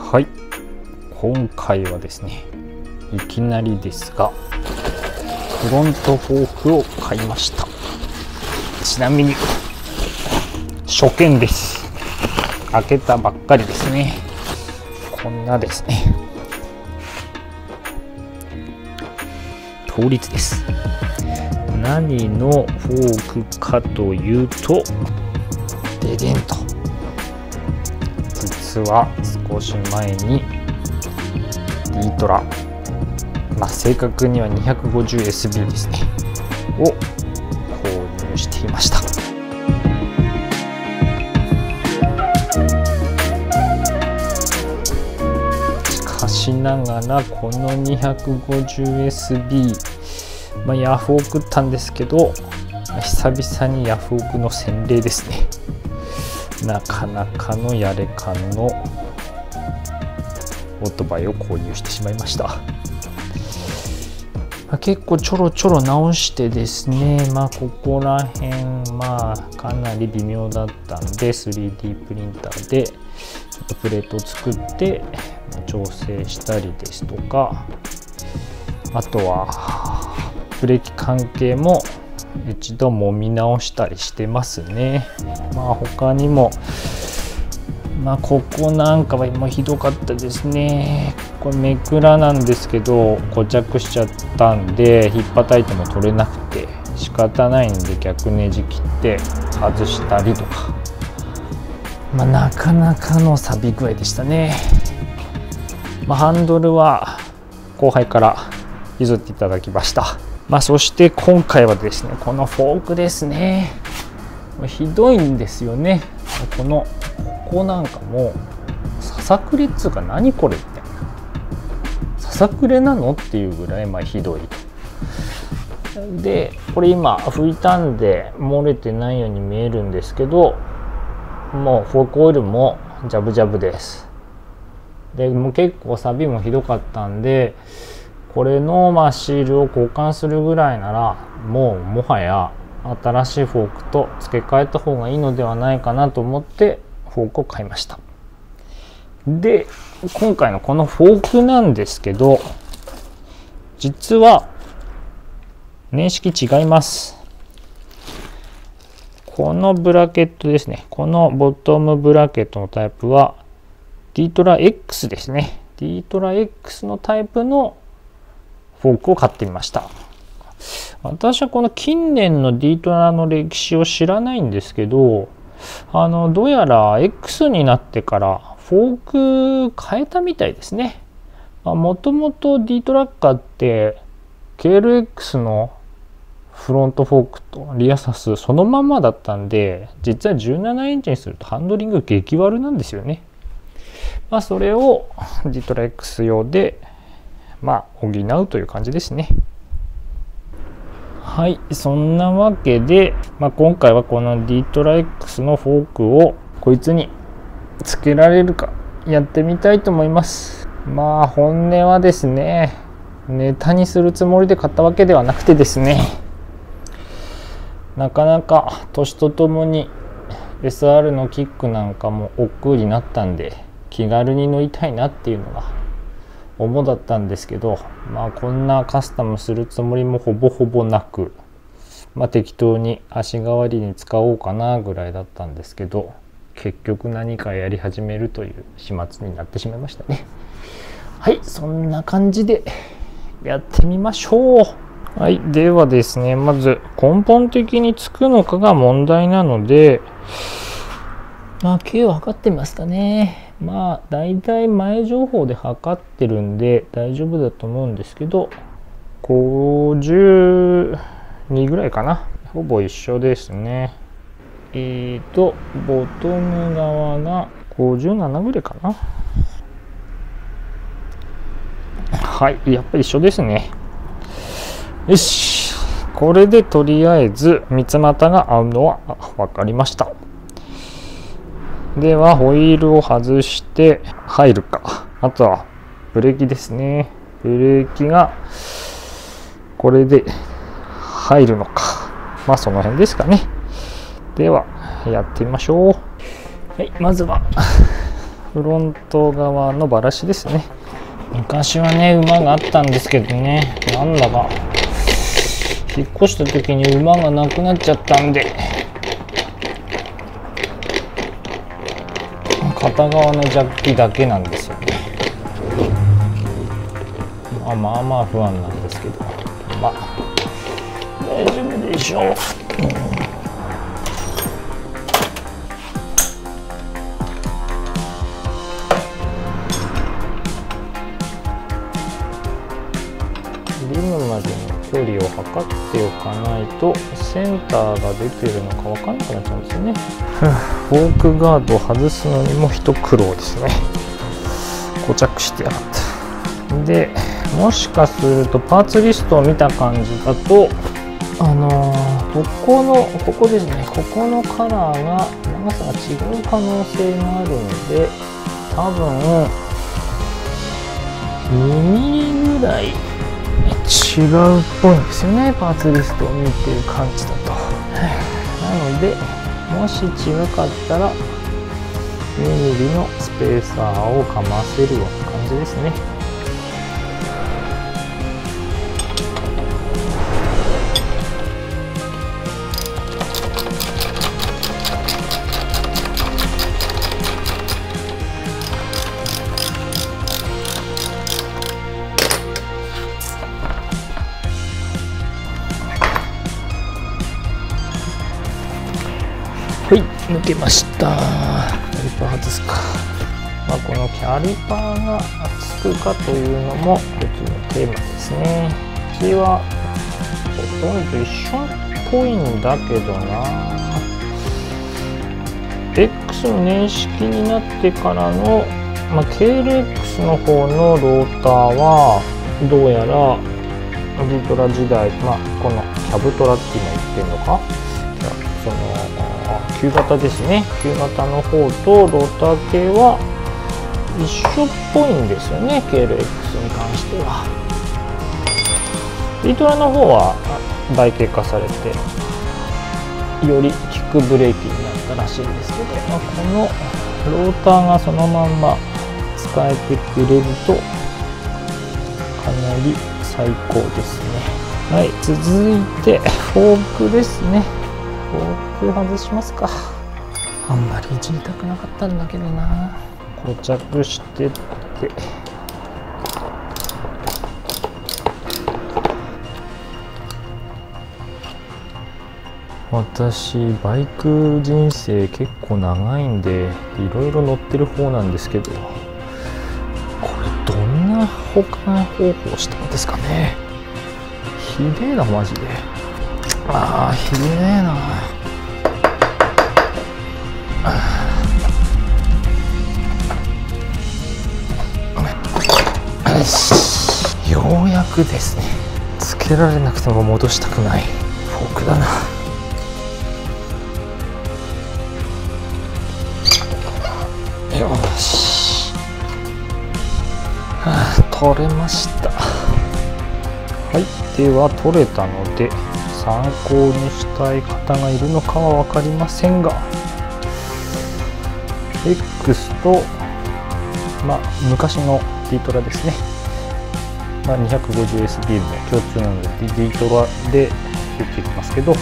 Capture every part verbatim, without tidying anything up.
はい、今回はですね、いきなりですがフロントフォークを買いました。ちなみに初見です。開けたばっかりですね。こんなですね、倒立です。何のフォークかというと、ででんと、実は少し前に D トラ、まあ、正確には にひゃくごじゅうエスビー ですねを購入していました。しかしながらこの にひゃくごじゅうエスビー、まあ、ヤフオクったんですけど、久々にヤフオクの洗礼ですね。なかなかのやれ感のオートバイを購入してしまいました。まあ、結構ちょろちょろ直してですね、まあ、ここら辺、まあ、かなり微妙だったんで スリーディー プリンターでちょっとプレートを作って調整したりですとか、あとはブレーキ関係も一度もみ直したりしてますね。まあ他にも、まあここなんかは今ひどかったですね。これメクラなんですけど固着しちゃったんで引っ叩いても取れなくて仕方ないんで逆ネジ切って外したりとか、まあなかなかの錆び具合でしたね。まあハンドルは後輩から譲っていただきました。まあそして今回はですね、このフォークですね。ひどいんですよね。このここなんかもうささくれっつうか、何これみたいな、ささくれなのっていうぐらいまあひどい。でこれ今拭いたんで漏れてないように見えるんですけど、もうフォークオイルもジャブジャブです。でもう結構サビもひどかったんで、これのまあシールを交換するぐらいならもうもはや新しいフォークと付け替えた方がいいのではないかなと思ってフォークを買いました。で今回のこのフォークなんですけど、実は年式違います。このブラケットですね、このボトムブラケットのタイプは D トラ X ですね。 D トラ X のタイプのフォークを買ってみました。私はこの近年の D トラの歴史を知らないんですけど、あのどうやら X になってからフォーク変えたみたいですね。もともと D トラッカーって ケーエルエックス のフロントフォークとリアサスそのままだったんで、実はじゅうななインチにするとハンドリング激悪なんですよね。まあ、それを D トラ X 用でまあ補うという感じですね。はい、そんなわけで、まあ、今回はこの D トラ X のフォークをこいつにつけられるかやってみたいと思います。まあ本音はですね、ネタにするつもりで買ったわけではなくてですね、なかなか年とともに エスアール のキックなんかも億劫になったんで気軽に乗りたいなっていうのが主だったんですけど、まあこんなカスタムするつもりもほぼほぼなく、まあ適当に足代わりに使おうかなぐらいだったんですけど、結局何かやり始めるという始末になってしまいましたね。はい、そんな感じでやってみましょう。はい、ではですね、まず根本的につくのかが問題なので、まあ K を測ってみますかね。まあだいたい前情報で測ってるんで大丈夫だと思うんですけど、ごじゅうにぐらいかな。ほぼ一緒ですね。えーとボトム側がごじゅうななぐらいかな。はい、やっぱり一緒ですね。よし、これでとりあえず三つ股が合うのは分かりました。ではホイールを外して入るか、あとはブレーキですね。ブレーキがこれで入るのか、まあその辺ですかね。ではやってみましょう。はい、まずはフロント側のバラシですね。昔はね馬があったんですけどね、なんだか引っ越した時に馬がなくなっちゃったんで、片側のジャッキだけなんですよね。まあまあまあ不安なんですけど、まあ大丈夫でしょう。うん、リムまでの距離を測っておかないとセンターが出てるのか分かんなくなっちゃうんですよね。フォークガードを外すのにも一苦労ですね。固着してなかった。でもしかするとパーツリストを見た感じだとあのー、ここのここですね、ここのカラーが長さが違う可能性があるので、多分にミリぐらい違うっぽいんですよね、パーツリストを見てる感じだと。なのでもし違かったらにミリのスペーサーをかませるような感じですね。はい、抜けました。キャリパー外すか。まあ、このキャリパーがつくかというのも一つのテーマですね。うちはほとんど一緒っぽいんだけどな。X の年式になってからの、まあ、ケーエルエックス の方のローターはどうやらディトラ時代、まあ、このキャブトラって今言ってるのか、その旧型ですね、旧型の方とローター系は一緒っぽいんですよね、 ケーエルエックス に関しては。ディトラの方は台形化されてよりキックブレーキになったらしいんですけど、まあ、このローターがそのまんま使えてくれるとかなり最高ですね。はい、続いてフォークですね。フォーク外しますか。あんまりいじりたくなかったんだけどな。固着してって、私バイク人生結構長いんでいろいろ乗ってる方なんですけど、これどんな保管方法したんですかね。ひでえなマジで。ああひでえな。ようやくですね。つけられなくても戻したくないフォークだな。よし、はあ、取れました。はい、では取れたので参考にしたい方がいるのかは分かりませんが、 X と、まあ、昔の D トラですね、まあ、にひゃくごじゅうエスディー も共通なので D トラで出てきますけど、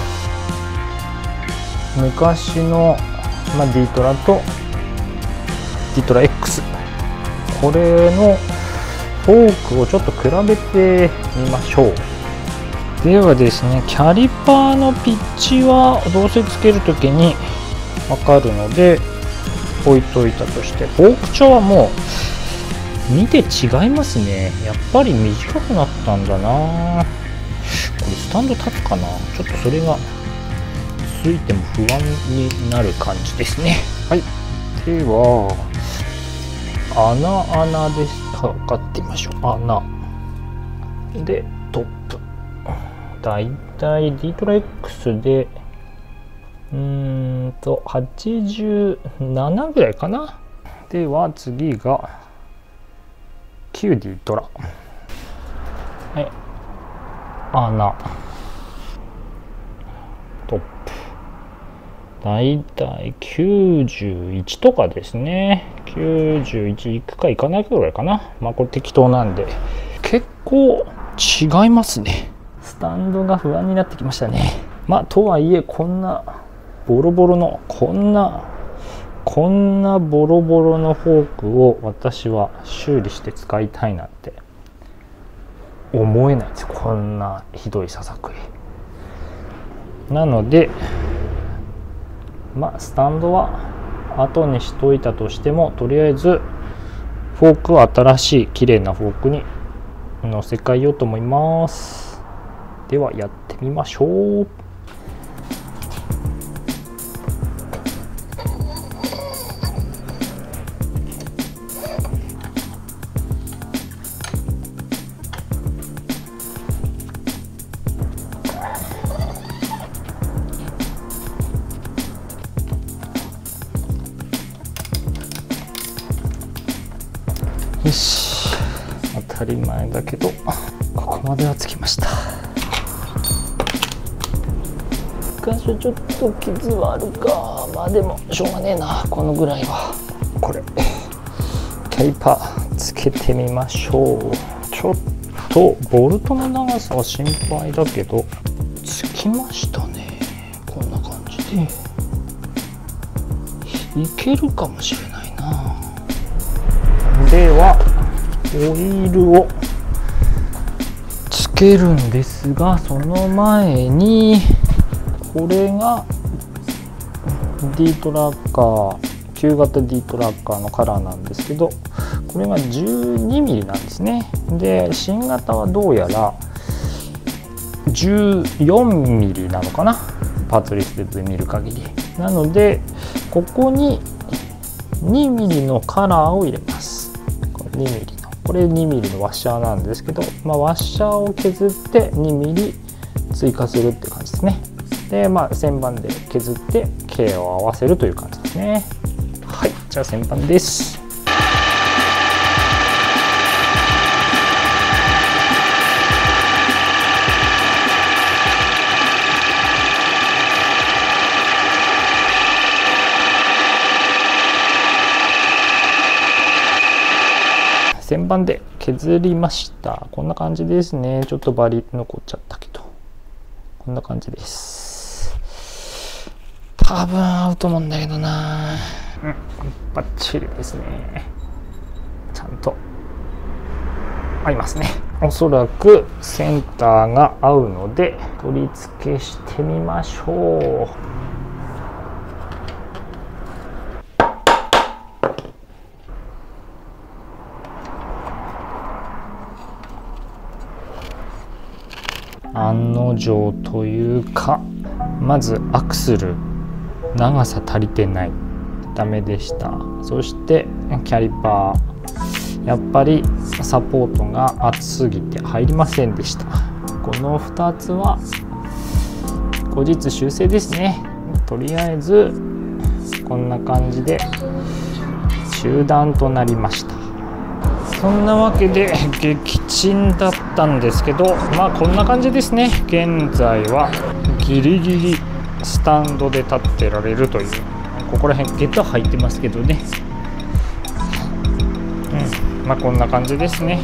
昔の、まあ、D トラと D トラ X、 これのフォークをちょっと比べてみましょう。ではですね、キャリパーのピッチはどうせつけるときに分かるので置いといたとして、フォーク長はもう見て違いますね。やっぱり短くなったんだな。これスタンド立つかな。ちょっとそれがついても不安になる感じですね。はい、では穴穴で測ってみましょう。穴でトップだいたい D トラ X でうーんとはちじゅうななぐらいかな。では次が キューディー トラ。はい、穴トップだいたいきゅうじゅういちとかですね。 きゅうじゅういちいくかいかないかぐらいかな。まあこれ適当なんで。結構違いますね。スタンドが不安になってきましたね。まあとはいえこんなボロボロのこんなこんなボロボロのフォークを私は修理して使いたいなんて思えないんですよ。こんなひどいささくりなので、まあスタンドは後にしといたとしても、とりあえずフォークは新しい綺麗なフォークに乗せ替えようと思います。ではやってみましょう。よし、当たり前だけどここまではつきました。一箇所ちょっと傷はあるか。まあでもしょうがねえな、このぐらいは。これキャリパーつけてみましょう。ちょっとボルトの長さは心配だけどつきましたね。こんな感じでいけるかもしれないな。ではオイルをつけるんですが、その前にこれが D トラッカー旧型 D トラッカーのカラーなんですけど、これが じゅうにミリ なんですね。で新型はどうやら じゅうよんミリ なのかな、パーツリストで見る限り。なのでここににミリのカラーを入れます。これにミリのこれにミリのワッシャーなんですけど、まあ、ワッシャーを削ってにミリ追加するって感じですね。でまあ旋盤で削って径を合わせるという感じですね。はい、じゃあ旋盤です。旋盤で削りました。こんな感じですね。ちょっとバリ残っちゃったけどこんな感じです。多分合うと思うんだけどな。うん、バッチリですね。ちゃんと合いますね。おそらくセンターが合うので取り付けしてみましょう。案の定というか、まずアクスル長さ足りてない、ダメでした。そしてキャリパーやっぱりサポートが厚すぎて入りませんでした。このふたつは後日修正ですね。とりあえずこんな感じで中断となりました。そんなわけで撃沈だったんですけど、まあこんな感じですね。現在はギリギリスタンドで立ってられるという、ここら辺ゲタ入ってますけどね。うん、まあこんな感じですね。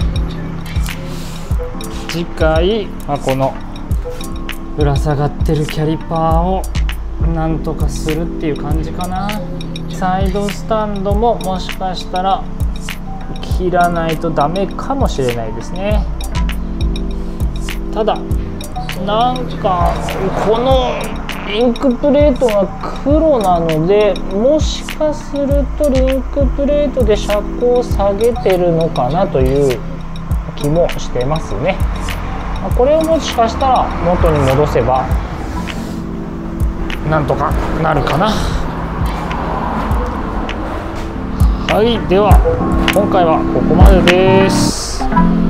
次回、まあ、このぶら下がってるキャリパーをなんとかするっていう感じかな。サイドスタンドももしかしたら切らないとダメかもしれないですね。ただなんかこのリンクプレートが黒なので、もしかするとリンクプレートで車高を下げてるのかなという気もしてますね。これをもしかしたら元に戻せばなんとかなるかな。はい、では今回はここまでです。